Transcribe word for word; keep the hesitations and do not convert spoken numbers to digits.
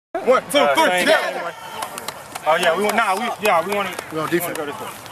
One, two, uh, three, yeah. Oh yeah, we want nah, we yeah, we want to we on defense. Go this way.